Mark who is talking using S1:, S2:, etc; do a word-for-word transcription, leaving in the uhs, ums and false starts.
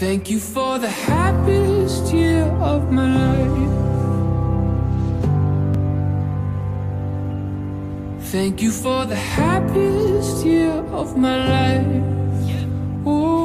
S1: Thank you for the happiest year of my life. Thank you for the happiest year of my life. Ooh.